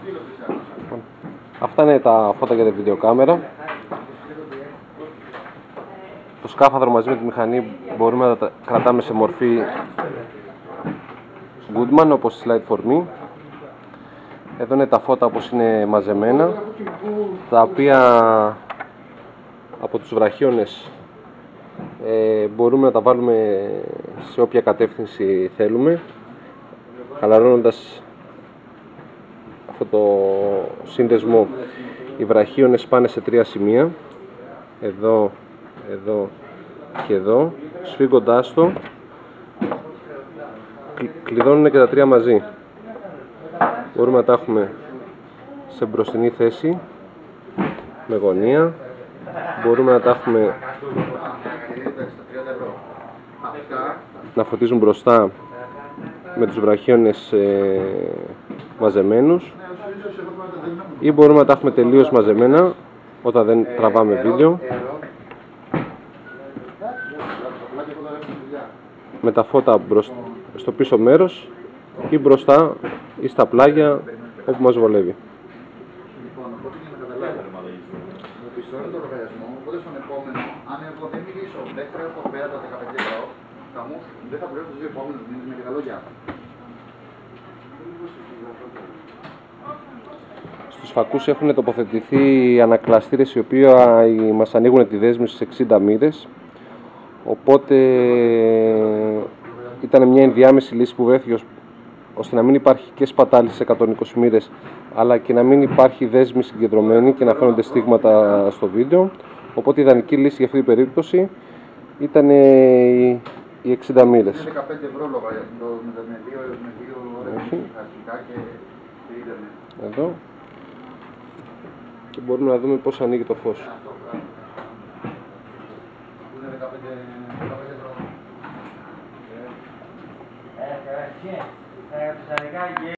Αυτά είναι τα φώτα για τη βιντεοκάμερα. Το σκάφανδρο μαζί με τη μηχανή μπορούμε να τα κρατάμε σε μορφή Goodman, όπως Slide for Me. Εδώ είναι τα φώτα όπως είναι μαζεμένα, τα οποία από τους βραχίονες μπορούμε να τα βάλουμε σε όποια κατεύθυνση θέλουμε, χαλαρώνοντας αυτό το σύνδεσμο. Οι βραχίονες πάνε σε 3 σημεία, εδώ, εδώ και εδώ. Σφίγγοντάς το, κλειδώνουν και τα 3 μαζί. Μπορούμε να τα έχουμε σε μπροστινή θέση με γωνία. Μπορούμε να τα έχουμε να φωτίζουν μπροστά με τους βραχίονες μαζεμένους, ή μπορούμε να τα έχουμε τελείως μαζεμένα όταν δεν τραβάμε βίντεο, με τα φώτα στο πίσω μέρος ή μπροστά ή στα πλάγια, όπου μας βολεύει. Το λογαριασμό, οπότε στον επόμενο, αν εγώ δεν μιλήσω δεύτερα από πέρα τα 15 ευρώ, δεν θα πληρώσω τους 2 επόμενους μήνες με και τα λόγια. Στους φακούς έχουν τοποθετηθεί ανακλαστήρες οι οποίοι μας ανοίγουν τη δέσμη στις 60 μοίρες, οπότε ήταν μια ενδιάμεση λύση που βρέθηκε ώστε να μην υπάρχει και σπατάλη σε 120 μοίρες, αλλά και να μην υπάρχει δέσμη συγκεντρωμένη και να φαίνονται στίγματα στο βίντεο. Οπότε η ιδανική λύση για αυτή την περίπτωση ήταν οι 60 μοίρες. Είναι 15 ευρώ με 2 ώρες αρχικά και ίντερνετ. Εδώ. Και μπορούμε να δούμε πώς ανοίγει το φως. Είναι 15 ευρώ.